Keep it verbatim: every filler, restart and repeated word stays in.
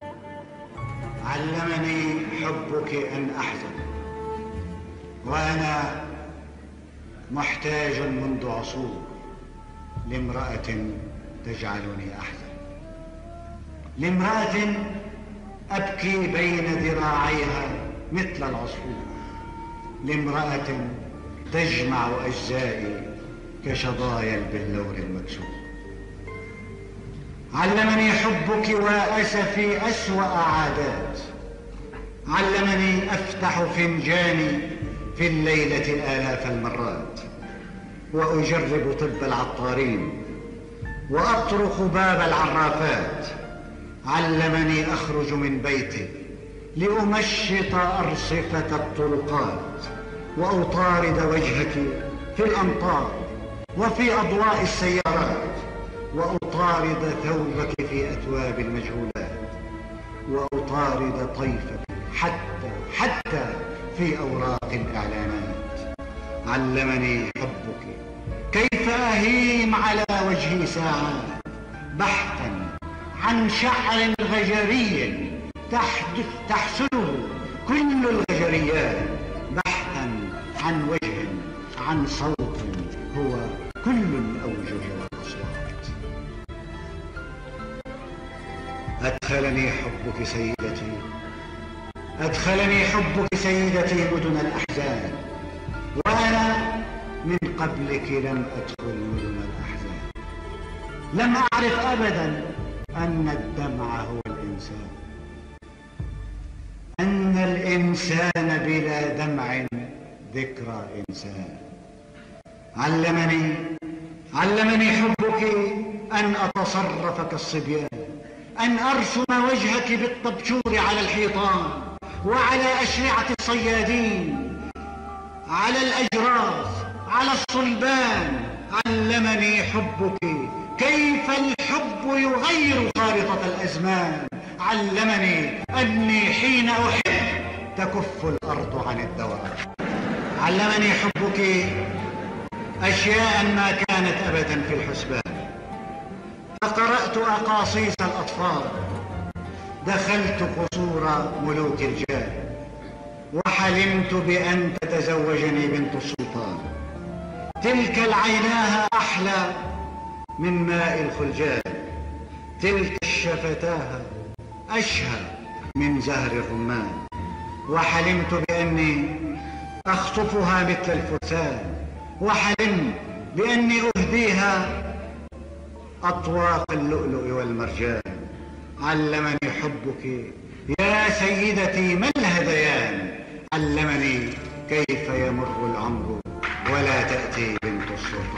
علمني حبك أن أحزن، وأنا محتاج منذ عصور لامرأة تجعلني أحزن، لامرأة أبكي بين ذراعيها مثل العصفور، لامرأة تجمع أجزائي كشظايا البلور المكسور. علمني حبك وأسفي أسوأ عادات، علمني أفتح فنجاني في الليلة آلاف المرات، وأجرب طب العطارين، وأطرق باب العرافات. علمني أخرج من بيتي لأمشط أرصفة الطرقات، وأطارد وجهك في الأمطار وفي أضواء السيارات، وأطارد ثوبك في أثواب المجهولات، وأطارد طيفك حتى حتى في أوراق الإعلانات. علمني حبك كيف أهيم على وجهي ساعات بحثا عن شعر غجري تحسنه كل الغجريات، بحثا عن وجه، عن صوت هو كل الأوجه والأصوات. أدخلني حبك سيدتي، أدخلني حبك سيدتي مدن الأحزان، وأنا من قبلك لم أدخل مدن الأحزان. لم أعرف أبدا أن الدمع هو الإنسان، أن الإنسان بلا دمع ذكرى إنسان. علمني علمني حبك أن أتصرف كالصبيان، أن أرسم وجهك بالطبشور على الحيطان وعلى أشرعة الصيادين، على الأجراس، على الصلبان. علمني حبك كيف الحب يغير خارطة الأزمان. علمني أني حين أحب تكف الأرض عن الدوام. علمني حبك أشياء ما كانت أبدا في الحسبان، فقرأت أقاصيص الأطفال، دخلت قصور ملوك الجاه، وحلمت بأن تتزوجني بنت السلطان. تلك العيناها أحلى من ماء الخلجان، تلك الشفتاها أشهى من زهر الرمان. وحلمت بأني أخطفها مثل الفرسان، وحلمت بأني أهديها أطواق اللؤلؤ والمرجان. علمني حبك يا سيدتي ما الهذيان، علمني كيف يمر العمر ولا تأتي بنت السلطان.